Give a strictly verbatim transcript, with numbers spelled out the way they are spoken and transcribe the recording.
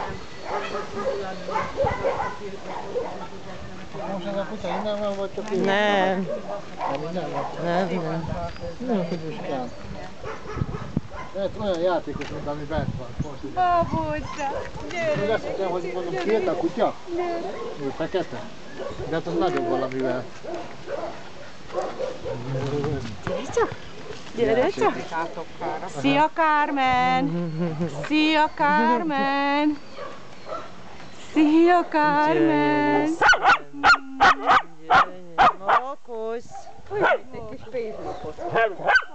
Most ez a kutya innen van, vagy csak ő? Nem. Nem, innen van? Nem, nem. Nem, Kutyuskám. Lehet olyan játékos, mint ami bent van. Babócsa, gyere! Mi lesz, nekem, hogy mondom, kék a kutya? Ő fekete? De hát az nagyobb valamivel. Gyere csak! Gyere csak! Szia, Carmen! Szia, Carmen! Szia, Carmen! Mókusz! Egy kis pénzlapot.